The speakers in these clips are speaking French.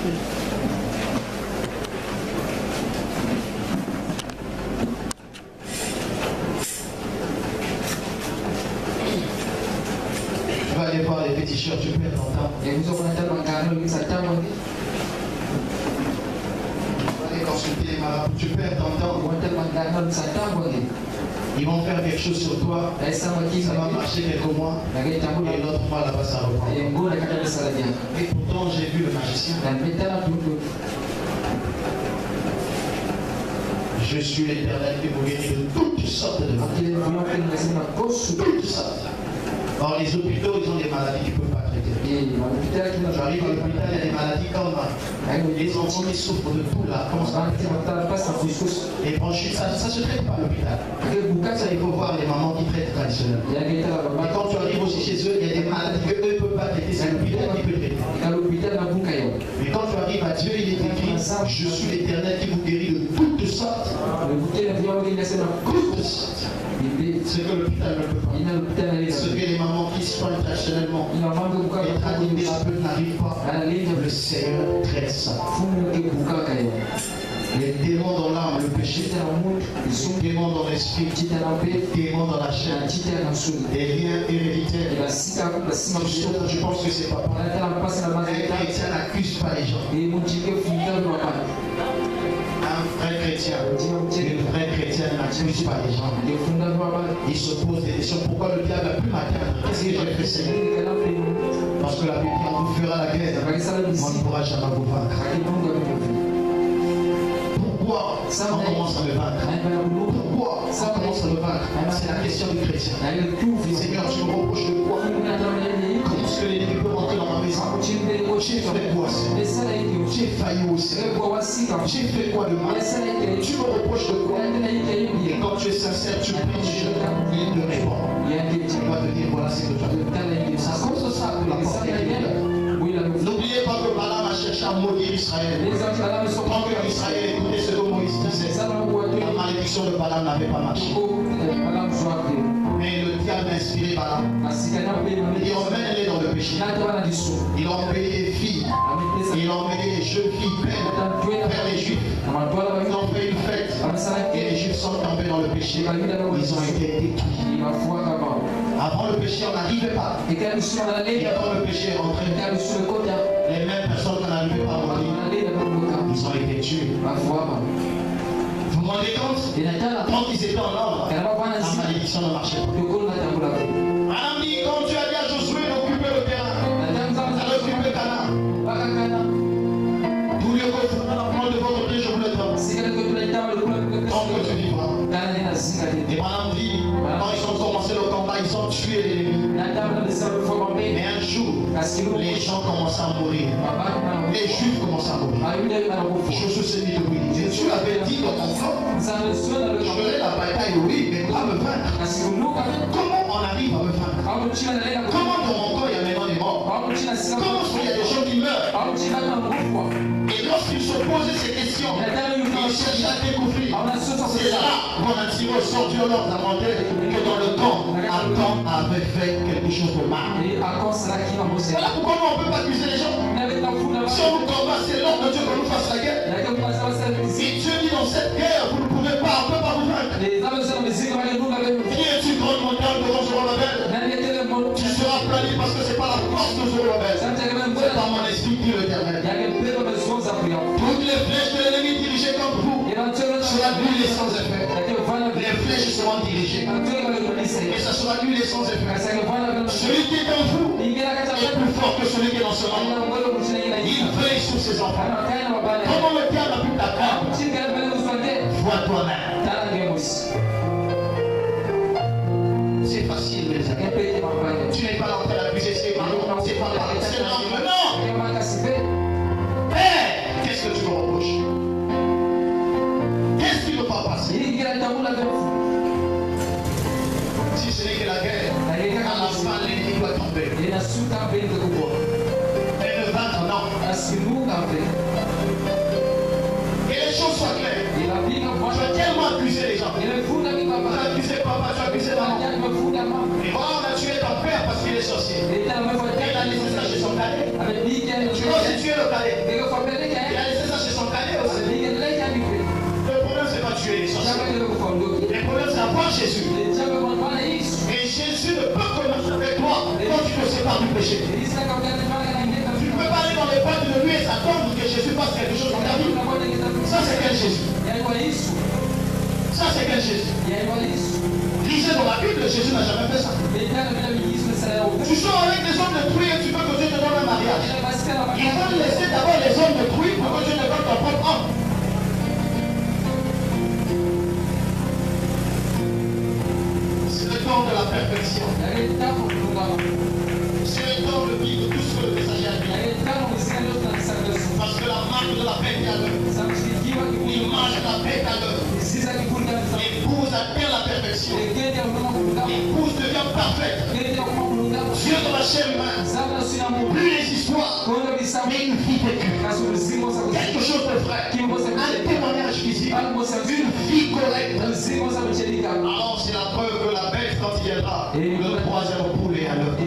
Tu vas aller voir les féticheurs, tu peux t'entendre. Consulter les marabouts, tu perds ton temps. Ils vont faire quelque chose sur toi, ça va marcher quelques mois, et l'autre mois là-bas ça reprend. Et pourtant j'ai vu le magicien. Je suis l'Éternel qui vous guérit de toutes sortes de maladies. Toutes sortes. Or les hôpitaux, ils ont des maladies qu'ils ne peuvent pas traiter. J'arrive à l'hôpital, il y a des maladies comme les enfants qui souffrent de tout là. Les bronchites, ça ne se traite pas à l'hôpital. Ça, il faut voir les mamans qui traitent traditionnellement. Et quand tu arrives aussi chez eux, il y a des maladies qu'eux ne peuvent pas traiter. C'est l'hôpital qui peut traiter. Mais quand tu arrives à Dieu, il est écrit, je suis l'Éternel qui vous guérit de toutes sortes. Toutes sortes. Ce que l'hôpital ne peut pas. Ce que les mamans qui soignent traditionnellement, les thérapeutes n'arrivent pas. Le Seigneur traite ça. Les démons dans l'âme, le péché, les démons dans l'esprit, les démons dans la chair, les liens héréditaires. Je pense que c'est papa. Un chrétien n'accuse pas les gens. Un vrai chrétien, une vraie chrétienne n'accuse pas les gens. Il se pose des questions. Pourquoi le diable a pu m'atteindre? Qu'est-ce que j'ai fait, Seigneur? Parce que la Bible dit, on vous fera la guerre, on ne pourra jamais vous vaincre. Pourquoi on commence à me vaincre? Pourquoi on commence à me vaincre? C'est la question du chrétien. Seigneur, tu me reproches de quoi? Comment est-ce que l'ennemi peut rentrer dans ma maison? J'ai fait quoi? J'ai failli aussi. J'ai fait quoi de mal? Tu me reproches de quoi? Et quand tu es sincère, tu pries Dieu, il te répond. Il va te dire, voilà ce que tu as fait. Ça cause ça pour la porte. N'oubliez pas que Balaam a cherché à maudire Israël. Quand Israël écoutait ce que Moïse disait, la malédiction de Balaam n'avait pas marché. Mais le diable a inspiré Balaam. Il emmène-les dans le péché. Il a emmené les filles. Il a emmené les jeunes filles vers les Juifs. Ils ont fait une fête. Et les Juifs sont tombés dans le péché. Ils ont été détruits. Avant le péché, on n'arrivait pas. Et quand le péché est rentré, les mêmes personnes qu'on n'arrivait pas à mourir, ils ont été tués. Vous vous rendez compte? Quand ils étaient en ordre, la malédiction ne marchait pas. Madame dit, quand tu as dit à Josué d'occuper le terrain, elle a occupé Canaan. Tout lieu que vous prendre de votre pied, je vous le donne. Tant que tu vivras. Et Madame dit, quand ils ont commencé le combat, ils ont tué l'ennemi. Mais un jour, les gens commencent à mourir. Les Juifs commencent à mourir. Josué s'est mis debout. Dieu avait dit dans ton camp, je ferai la bataille, oui, mais pas me vaincre. Comment on arrive à me vaincre? Comment dans mon corps il y a maintenant des morts? Comment il y a des gens qui meurent? Et lorsqu'ils se posaient ces questions, ils cherchaient à découvrir. C'est là qu'on a tiré au sort du Lord d'Amantel que dans le temps, Adam avait fait quelque chose de mal. Voilà pourquoi on ne peut pas accuser les gens. Si on nous combat, c'est l'ordre de Dieu qu'on nous fasse la guerre. Si Dieu dit dans cette guerre, vous ne pouvez pas, on ne peut pas vous vaincre. Qui est une grande montagne devant Zorobabel? Tu seras plané parce que ce n'est pas la force de Zorobabel. C'est dans mon esprit, dit l'Éternel. Toutes les flèches de l'ennemi dirigées contre vous sera nulles sans effet. Les flèches seront dirigées. Et ça sera nul et sans effet. Celui qui est en vous est plus fort que celui qui est dans ce monde. Il veille sur ses enfants. Comment le diable a pu t'atteindre? Vois toi-même. C'est facile, mes amis. Tu n'es pas là en train d'accuser ses parents. C'est pas là. C'est l'enfant. Non. Père, qu'est-ce que tu me reproches? Qu'est-ce qui ne va pas passer? Si ce n'est que la guerre, à la fin, l'ennemi doit tomber. Mais le vaincre, non. Que les choses soient claires. Tu as tellement accusé les gens. Tu as accusé papa, tu as accusé maman. Et voilà, on a tué ton père parce qu'il est sorcier. Et il a laissé ça chez son cadet. Tu dois aussi tuer le cadet. à voir Jésus. Et Jésus ne peut connaître avec toi quand tu te sépares du péché. Tu ne peux pas aller dans les pas de lui et s'attendre que Jésus fasse quelque chose dans ta vie. Ça c'est quel Jésus? Ça c'est quel Jésus? Lisez dans la Bible, Jésus n'a jamais fait ça. Tu sors avec des hommes détruits et tu veux que Dieu te donne un mariage. Il faut laisser d'abord les hommes détruits pour que Dieu te donne ton propre homme. C'est le temps de la perfection. C'est le temps de vivre tout ce que le messager a dit. Parce que la marque de la paix est à l'heure. L'image de la paix est à l'heure. L'épouse atteint la perfection. L'épouse devient parfaite. Dieu dans la chair humaine. Plus les histoires, mais une vie vécue. Quelque chose de vrai. Un témoignage visible. Une vie correcte. Alors c'est la preuve que la bête, quand il viendra, le troisième poulet à l'heure.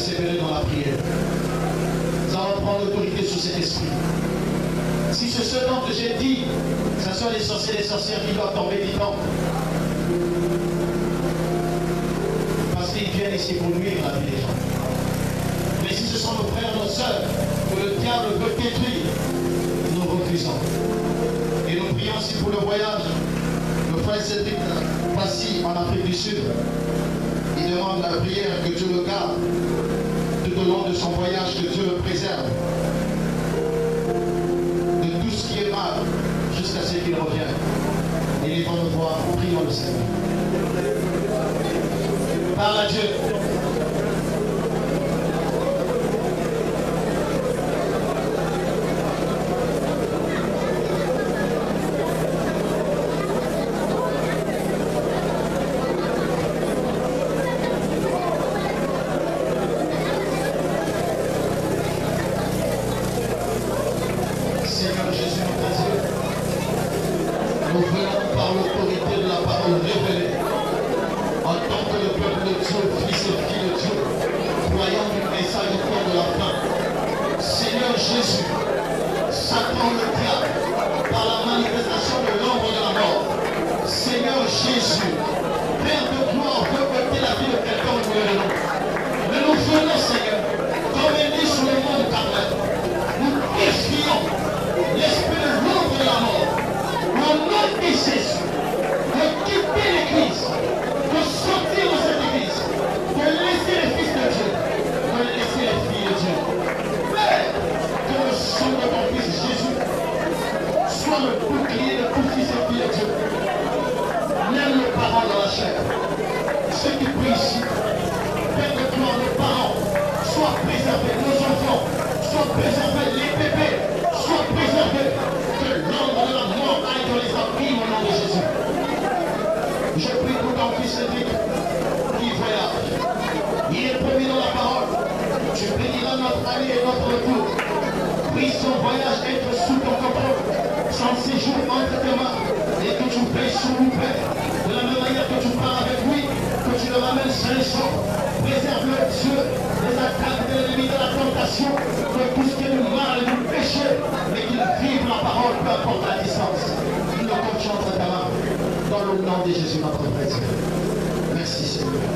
persévérer dans la prière. Nous allons prendre l'autorité sur cet esprit. Si c'est ce dont j'ai dit, que ce soit les sorciers et les sorcières qui doivent tomber du temps, parce qu'ils viennent ici pour nuire la vie des gens. Mais si ce sont nos frères, nos sœurs, que le diable veut détruire, nous refusons. Et nous prions aussi pour le voyage. Le frère Cédric Passy en Afrique du Sud. Il demande la prière que Dieu le garde tout au long de son voyage, que Dieu le préserve de tout ce qui est mal jusqu'à ce qu'il revienne. Et ils vont le voir. Prions le Seigneur. Parle à Dieu. Dans le nom de Jésus, notre Père.